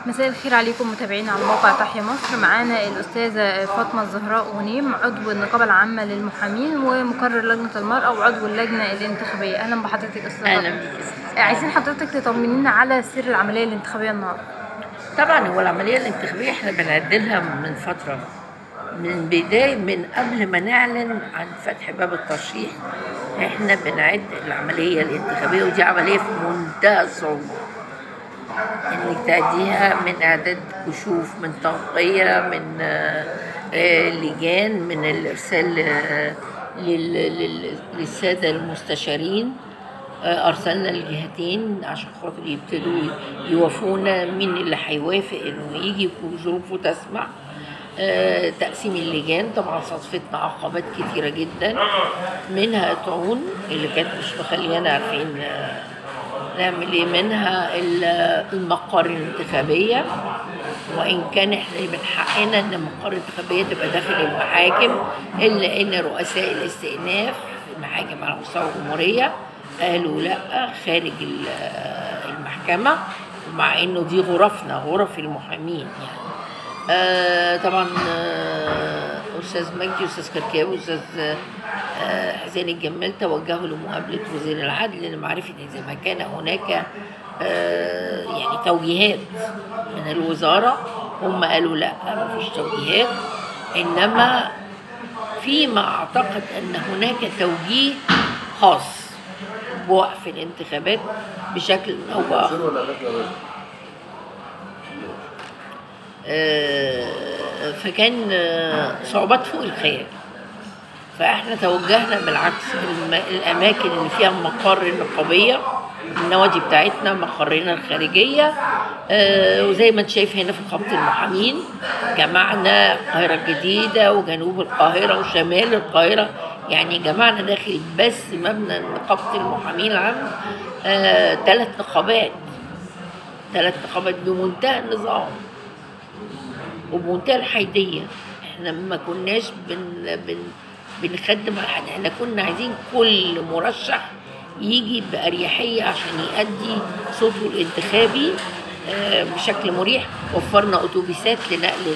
مساء الخير عليكم متابعين على موقع تحيا مصر. معانا الأستاذة فاطمة الزهراء غنيم، عضو النقابة العامة للمحامين ومقرر لجنة المرأة وعضو اللجنة الانتخابية. أهلا بحضرتك أستاذة اهلا فاطمة. بيك. عايزين حضرتك تطمنينا على سر العملية الانتخابية النهارده. طبعا هو العمليه الانتخابيه احنا بنعدلها من فتره، من قبل ما نعلن عن فتح باب الترشيح. احنا بنعد العمليه الانتخابيه، ودي عمليه في منتهى الصعوبه انك تعديها، من اعداد كشوف، من تنقيه، من لجان، من الارسال للساده المستشارين. ارسلنا الجهتين عشان خاطر يبتدوا يوافونا مين اللي هيوافق انه يجي وظروفه تسمح. تقسيم اللجان طبعا صادفتنا عقبات كتيره جدا، منها الطاعون اللي كانت مش مخليانا عارفين نعمل ايه، منها المقر الانتخابيه، وان كان احنا من حقنا ان المقر الانتخابيه تبقى داخل المحاكم، الا ان رؤساء الاستئناف في المحاكم على مستوى الجمهوريه قالوا لا، خارج المحكمه، مع انه دي غرفنا، غرف المحامين يعني. طبعا استاذ مجدي واستاذ كركاوي واستاذ حسين الجمال توجهوا لمقابله وزير العدل لمعرفه اذا ما كان هناك يعني توجيهات من الوزاره. هم قالوا لا، ما فيش توجيهات، انما فيما اعتقد ان هناك توجيه خاص بوقف الانتخابات بشكل او باخر. فكان صعوبات فوق الخيال، فاحنا توجهنا بالعكس الاماكن اللي فيها مقر النقابيه، النوادي بتاعتنا، مقرنا الخارجيه. وزي ما انت شايف هنا في نقابه المحامين جمعنا القاهره الجديده وجنوب القاهره وشمال القاهره، يعني جمعنا داخل بس مبنى نقابه المحامين العام 3 نقابات بمنتهى النظام وبمنتهى الحياديه. احنا ما كناش بنخدم على حد، احنا كنا عايزين كل مرشح يجي بأريحية عشان يؤدي صوته الانتخابي بشكل مريح. وفرنا أتوبيسات لنقل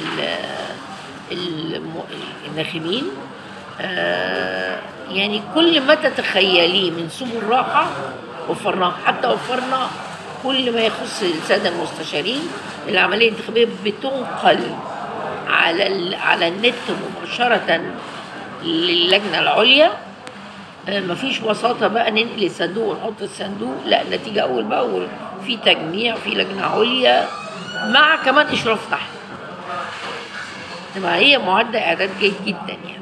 الناخبين، يعني كل ما تتخيليه من سبل الراحة وفرناه. حتى وفرنا كل ما يخص السادة المستشارين. العملية الانتخابية بتنقل على النت مباشرة للجنة العليا، مفيش وساطة بقى ننقل الصندوق ونحط الصندوق، لا، النتيجة أول بأول، في تجميع، في لجنة عليا مع كمان إشراف تحت. هي معدة إعداد جيد جدا يعني.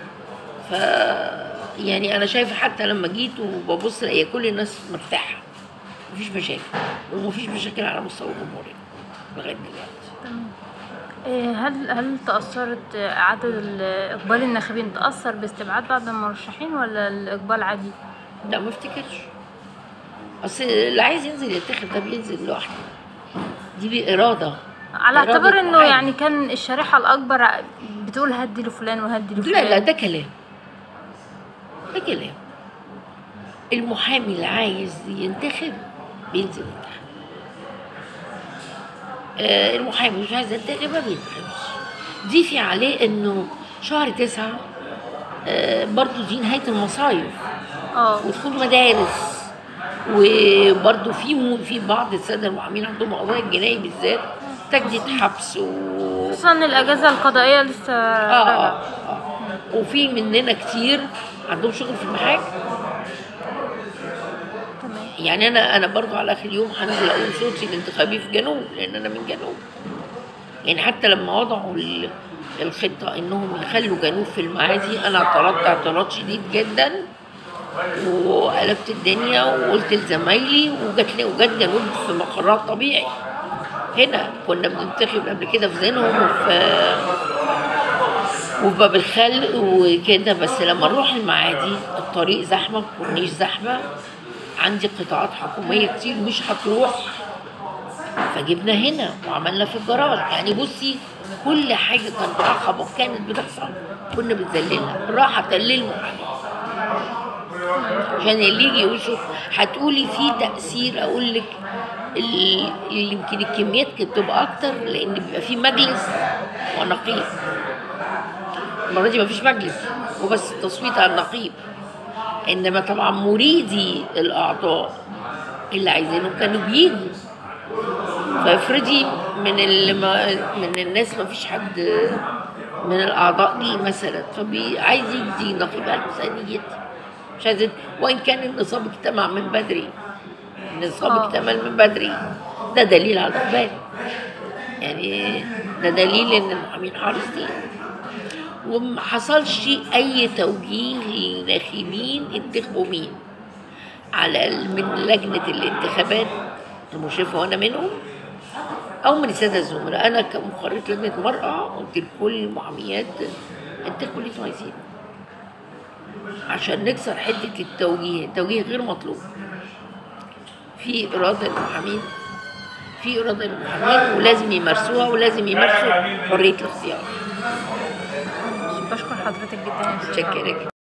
يعني أنا شايفة حتى لما جيت وببص هي كل الناس مرتاحة، مفيش مشاكل، ومفيش مشاكل على مستوى الجمهورية لغاية دلوقتي. تمام. هل تأثرت عدد إقبال الناخبين تأثر باستبعاد بعض المرشحين ولا الإقبال عادي؟ لا، ما افتكرش. اصل اللي عايز ينزل ينتخب ده بينزل لوحده، دي بإرادة، على اعتبار انه يعني كان الشريحة الأكبر بتقول هدي لفلان وهدي لفلان. لا، ده كلام، المحامي اللي عايز ينتخب بينزل ينتخب، المحامي مش عايز ينتخب ما بينتخبش. ضيفي عليه انه شهر 9 برضو دي نهاية المصايف ودخول مدارس، وبرضو في بعض السادة المحامين عندهم قضايا الجنائي بالذات تجديد حبس خصوصا الأجازة القضائية لسه راجعة. وفي مننا كتير عندهم شغل في المحاكم. يعني انا برضو على اخر يوم هنزل اقول صوتي الانتخابي في جنوب، لان انا من جنوب. يعني حتى لما وضعوا الخطه انهم يخلوا جنوب في المعادي، انا اعترضت اعتراض شديد جدا وقلبت الدنيا وقلت لزمايلي، وجت جنوب في مقرات طبيعي. هنا كنا بننتخب قبل كده في زينهم وفي باب الخل وكده، بس لما نروح المعادي الطريق زحمه، الكورنيش زحمه، عندي قطاعات حكوميه كتير مش هتروح، فجبنا هنا وعملنا في الجراج. يعني بصي، كل حاجه كانت عقبه كانت بتحصل كنا بنذللها راحه للمحامين. عشان اللي يجي يشوف هتقولي في تأثير. أقول لك يمكن الكميات كانت بتبقى أكتر لأن بيبقى في مجلس ونقيب. المرة دي مفيش مجلس وبس التصويت على النقيب، إنما طبعا مريدي الأعضاء اللي عايزينهم كانوا بيجوا. فافرضي من الناس مفيش حد من الأعضاء دي مثلا، عايز يدي نقيب الميزانية مش عايزين، وإن كان النصاب اجتمع من بدري، النصاب اكتمل من بدري، ده دليل على الإقبال. يعني ده دليل إن المحامين حريصين. وما حصلش أي توجيه للناخبين انتخبوا مين من لجنة الانتخابات المشرفة وأنا منهم أو من السادة الزملاء. أنا كمقررة لجنة المرأة قلت لكل المحاميات انتخبوا اللي انتوا عايزينه عشان نكسر حتة التوجيه. التوجيه غير مطلوب. في إرادة المحامين، ولازم يمارسوها ولازم يمارسوا حرية الاختيار. بشكر حضرتك جدا يا أستاذة. شكرا.